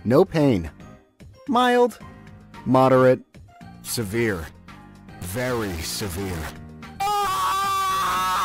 No pain. Mild. Moderate. Severe. Very severe. Ah!